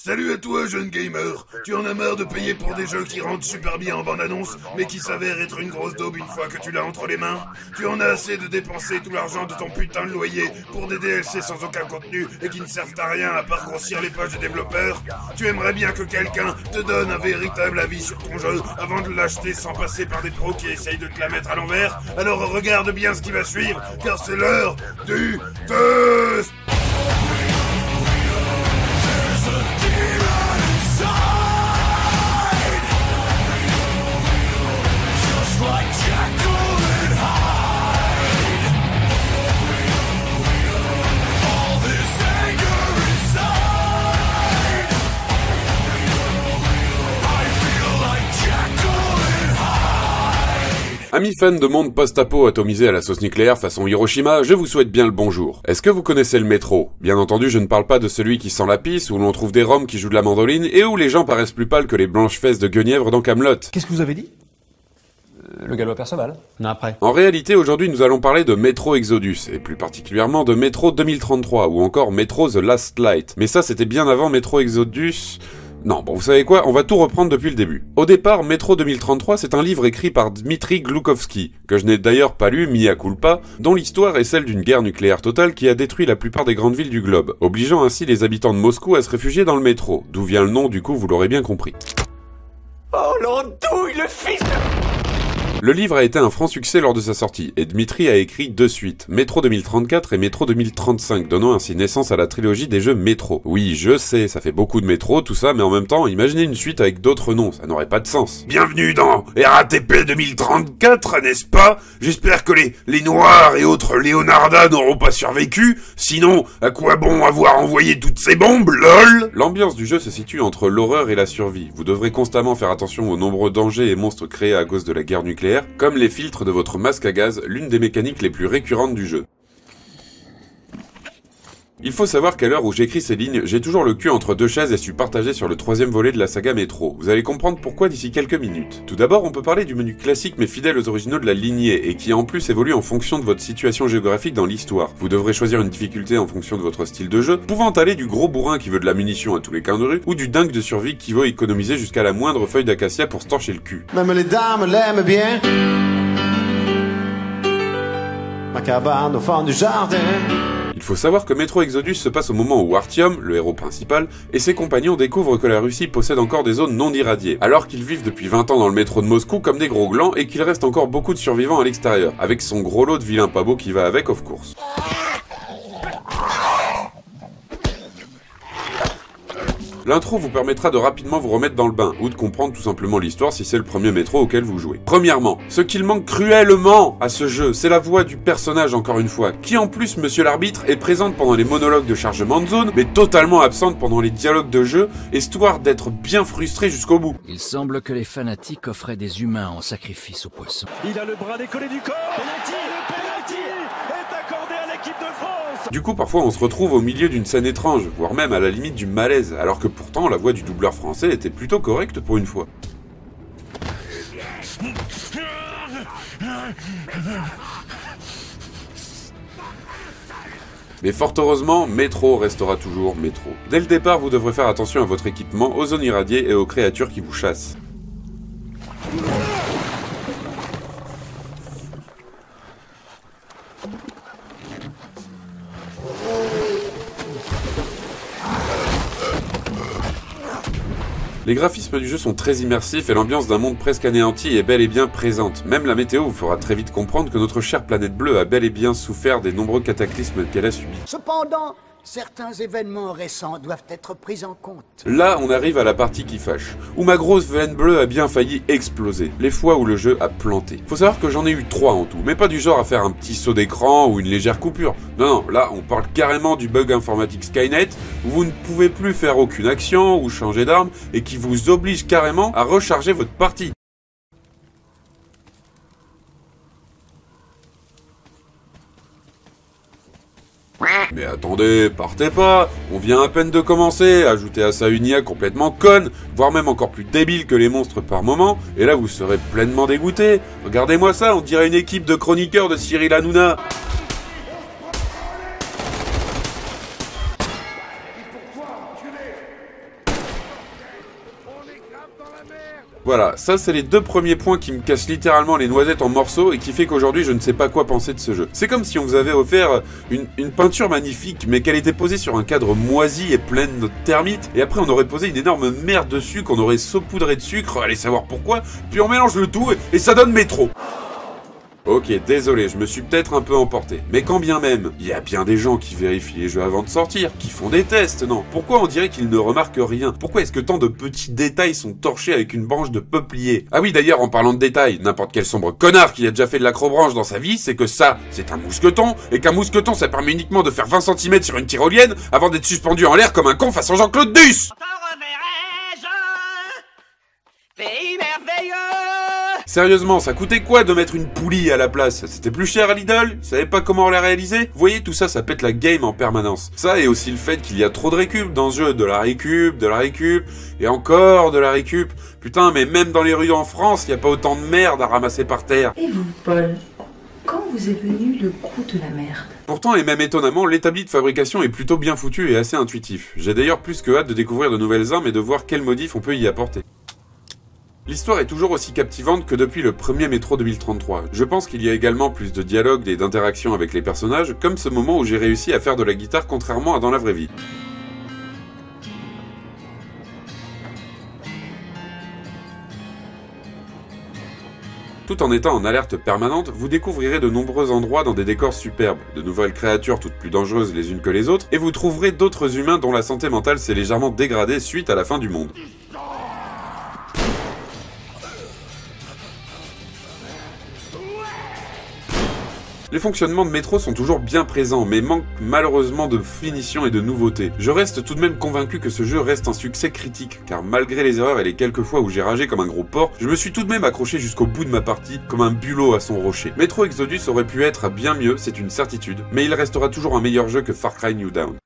Salut à toi, jeune gamer. Tu en as marre de payer pour des jeux qui rentrent super bien en bande-annonce, mais qui s'avèrent être une grosse daube une fois que tu l'as entre les mains? Tu en as assez de dépenser tout l'argent de ton putain de loyer pour des DLC sans aucun contenu et qui ne servent à rien à part grossir les pages des développeurs? Tu aimerais bien que quelqu'un te donne un véritable avis sur ton jeu avant de l'acheter sans passer par des pros qui essayent de te la mettre à l'envers? Alors regarde bien ce qui va suivre, car c'est l'heure du test! Amis fans de monde post-apo atomisé à la sauce nucléaire façon Hiroshima, je vous souhaite bien le bonjour. Est-ce que vous connaissez le métro? Bien entendu, je ne parle pas de celui qui sent la pisse, où l'on trouve des roms qui jouent de la mandoline, et où les gens paraissent plus pâles que les blanches fesses de Guenièvre dans Camelot. Qu'est-ce que vous avez dit? Le galop Perceval. Non, après. En réalité, aujourd'hui, nous allons parler de Metro Exodus, et plus particulièrement de Metro 2033, ou encore Metro The Last Light. Mais ça, c'était bien avant Metro Exodus... Non, bon, vous savez quoi, on va tout reprendre depuis le début. Au départ, Metro 2033, c'est un livre écrit par Dmitri Gloukovski, que je n'ai d'ailleurs pas lu, mea culpa, dont l'histoire est celle d'une guerre nucléaire totale qui a détruit la plupart des grandes villes du globe, obligeant ainsi les habitants de Moscou à se réfugier dans le métro, d'où vient le nom du coup, vous l'aurez bien compris. Oh l'andouille, le fils de... Le livre a été un franc succès lors de sa sortie, et Dmitri a écrit deux suites, Metro 2034 et Metro 2035, donnant ainsi naissance à la trilogie des jeux Metro. Oui, je sais, ça fait beaucoup de métro, tout ça, mais en même temps, imaginez une suite avec d'autres noms, ça n'aurait pas de sens. Bienvenue dans RATP 2034, n'est-ce pas? J'espère que les Noirs et autres Leonarda n'auront pas survécu, sinon, à quoi bon avoir envoyé toutes ces bombes, lol? L'ambiance du jeu se situe entre l'horreur et la survie. Vous devrez constamment faire attention aux nombreux dangers et monstres créés à cause de la guerre nucléaire, comme les filtres de votre masque à gaz, l'une des mécaniques les plus récurrentes du jeu. Il faut savoir qu'à l'heure où j'écris ces lignes, j'ai toujours le cul entre deux chaises et suis partagé sur le troisième volet de la saga Metro. Vous allez comprendre pourquoi d'ici quelques minutes. Tout d'abord, on peut parler du menu classique mais fidèle aux originaux de la lignée, et qui en plus évolue en fonction de votre situation géographique dans l'histoire. Vous devrez choisir une difficulté en fonction de votre style de jeu, pouvant aller du gros bourrin qui veut de la munition à tous les coins de rue, ou du dingue de survie qui veut économiser jusqu'à la moindre feuille d'acacia pour se torcher le cul. Même les dames l'aiment bien. Ma cabane au fond du jardin. Il faut savoir que Metro Exodus se passe au moment où Artyom, le héros principal, et ses compagnons découvrent que la Russie possède encore des zones non irradiées, alors qu'ils vivent depuis 20 ans dans le métro de Moscou comme des gros glands et qu'il reste encore beaucoup de survivants à l'extérieur, avec son gros lot de vilains pas beaux qui va avec, of course. L'intro vous permettra de rapidement vous remettre dans le bain, ou de comprendre tout simplement l'histoire si c'est le premier métro auquel vous jouez. Premièrement, ce qu'il manque cruellement à ce jeu, c'est la voix du personnage encore une fois, qui en plus, monsieur l'arbitre, est présente pendant les monologues de chargement de zone, mais totalement absente pendant les dialogues de jeu, histoire d'être bien frustré jusqu'au bout. Il semble que les fanatiques offraient des humains en sacrifice aux poissons. Il a le bras décollé du corps. Penalty est accordé à l'équipe de France. Du coup, parfois, on se retrouve au milieu d'une scène étrange, voire même à la limite du malaise, alors que pourtant, la voix du doubleur français était plutôt correcte pour une fois. Mais fort heureusement, Metro restera toujours Metro. Dès le départ, vous devrez faire attention à votre équipement, aux zones irradiées et aux créatures qui vous chassent. Les graphismes du jeu sont très immersifs et l'ambiance d'un monde presque anéanti est bel et bien présente. Même la météo vous fera très vite comprendre que notre chère planète bleue a bel et bien souffert des nombreux cataclysmes qu'elle a subis. Cependant, certains événements récents doivent être pris en compte. Là, on arrive à la partie qui fâche, où ma grosse veine bleue a bien failli exploser, les fois où le jeu a planté. Faut savoir que j'en ai eu 3 en tout, mais pas du genre à faire un petit saut d'écran ou une légère coupure. Non, là, on parle carrément du bug informatique Skynet, où vous ne pouvez plus faire aucune action ou changer d'arme, et qui vous oblige carrément à recharger votre partie. Mais attendez, partez pas, on vient à peine de commencer, ajoutez à ça une IA complètement conne, voire même encore plus débile que les monstres par moment, et là vous serez pleinement dégoûté. Regardez-moi ça, on dirait une équipe de chroniqueurs de Cyril Hanouna. Voilà, ça c'est les deux premiers points qui me cassent littéralement les noisettes en morceaux et qui fait qu'aujourd'hui je ne sais pas quoi penser de ce jeu. C'est comme si on vous avait offert une peinture magnifique mais qu'elle était posée sur un cadre moisi et pleine de termites et après on aurait posé une énorme merde dessus qu'on aurait saupoudré de sucre, allez savoir pourquoi, puis on mélange le tout et ça donne Metro. Ok, désolé, je me suis peut-être un peu emporté. Mais quand bien même, il y a bien des gens qui vérifient les jeux avant de sortir, qui font des tests, non? Pourquoi on dirait qu'ils ne remarquent rien? Pourquoi est-ce que tant de petits détails sont torchés avec une branche de peuplier? Ah oui, d'ailleurs, en parlant de détails, n'importe quel sombre connard qui a déjà fait de l'acrobranche dans sa vie, c'est que ça, c'est un mousqueton, et qu'un mousqueton, ça permet uniquement de faire 20 cm sur une tyrolienne avant d'être suspendu en l'air comme un con façon Jean-Claude Duss! Pays merveilleux! Sérieusement, ça coûtait quoi de mettre une poulie à la place? C'était plus cher à Lidl? Ils savaient pas comment la réaliser? Vous voyez, tout ça, ça pète la game en permanence. Ça, et aussi le fait qu'il y a trop de récup dans ce jeu. De la récup, et encore de la récup. Putain, mais même dans les rues en France, il y a pas autant de merde à ramasser par terre. Et vous, Paul, quand vous est venu le coup de la merde? Pourtant, et même étonnamment, l'établi de fabrication est plutôt bien foutu et assez intuitif. J'ai d'ailleurs plus que hâte de découvrir de nouvelles armes et de voir quels modifs on peut y apporter. L'histoire est toujours aussi captivante que depuis le premier Metro 2033. Je pense qu'il y a également plus de dialogue et d'interaction avec les personnages, comme ce moment où j'ai réussi à faire de la guitare contrairement à dans la vraie vie. Tout en étant en alerte permanente, vous découvrirez de nombreux endroits dans des décors superbes, de nouvelles créatures toutes plus dangereuses les unes que les autres, et vous trouverez d'autres humains dont la santé mentale s'est légèrement dégradée suite à la fin du monde. Les fonctionnements de Metro sont toujours bien présents, mais manquent malheureusement de finition et de nouveauté. Je reste tout de même convaincu que ce jeu reste un succès critique, car malgré les erreurs et les quelques fois où j'ai ragé comme un gros porc, je me suis tout de même accroché jusqu'au bout de ma partie, comme un bulot à son rocher. Metro Exodus aurait pu être bien mieux, c'est une certitude, mais il restera toujours un meilleur jeu que Far Cry New Dawn.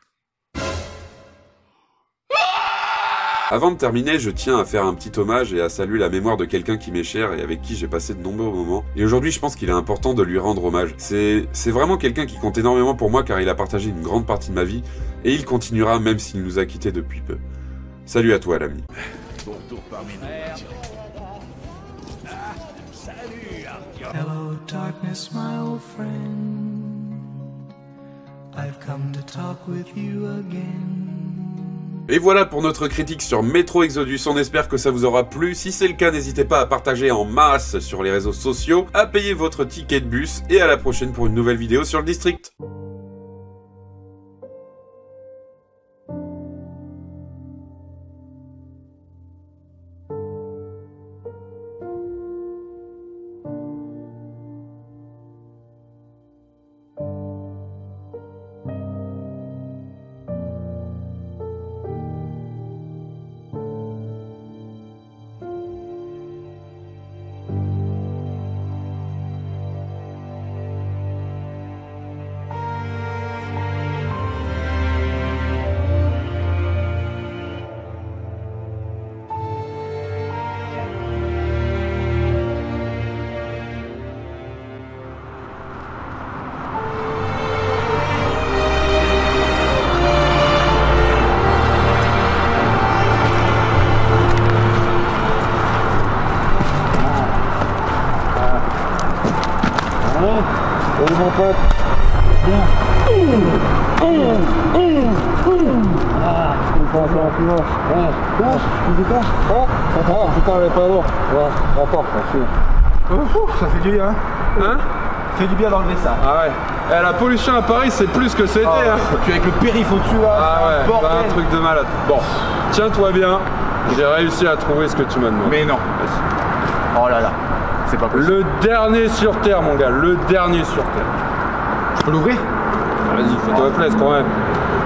Avant de terminer, je tiens à faire un petit hommage et à saluer la mémoire de quelqu'un qui m'est cher et avec qui j'ai passé de nombreux moments. Et aujourd'hui, je pense qu'il est important de lui rendre hommage. C'est vraiment quelqu'un qui compte énormément pour moi car il a partagé une grande partie de ma vie et il continuera même s'il nous a quittés depuis peu. Salut à toi, l'ami. Bon retour parmi nous. Salut, Arthur. Hello, darkness, my old friend. I've come to talk with you again. Et voilà pour notre critique sur Metro Exodus, on espère que ça vous aura plu. Si c'est le cas, n'hésitez pas à partager en masse sur les réseaux sociaux, à payer votre ticket de bus, et à la prochaine pour une nouvelle vidéo sur le District. Salut mon pote. Bien. Ah, c'est pas un peu moche. Ouais. Quoi? Tu dis quoi? Oh, putain, elle est pas lourde. Ouais, rapport, merci. Ça fait du bien, hein? Hein? Ça fait du bien d'enlever ça. Ah ouais. Eh, la pollution à Paris, c'est plus que c'était, hein. Tu avec le périph' au-dessus, là. Ah ouais, c'est un truc de malade. Bon, tiens-toi bien. J'ai réussi à trouver ce que tu m'as demandé. Mais non. Oh là là. C'est pas possible. Le dernier sur Terre, mon gars. Le dernier sur Terre. Je peux l'ouvrir? Vas-y, fais-toi plaisir quand même.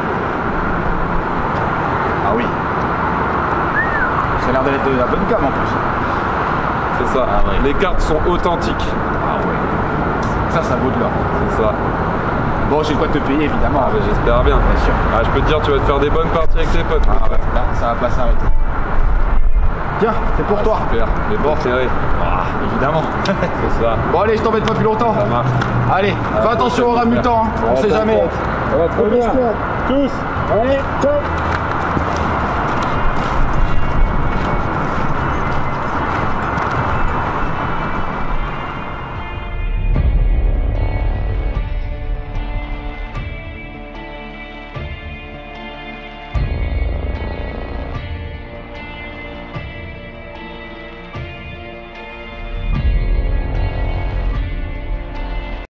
Ah oui. Ça a l'air d'être de la bonne gamme en plus. C'est ça. Ah ouais. Les cartes sont authentiques. Ah ouais. Ça vaut de l'or. C'est ça. Bon, j'ai de quoi te payer évidemment. Ah bah j'espère bien. Bien sûr. Ah, je peux te dire, tu vas te faire des bonnes parties avec tes potes. Ah ouais, là, ça va pas s'arrêter. Tiens, c'est pour toi. Super. Mais bon, serré. Ah, évidemment. C'est ça. Bon allez, je t'embête pas plus longtemps. Ça marche. Allez, fais attention aux rats mutants, hein. On sait jamais. Ça va très bien. Tous. Allez, ciao.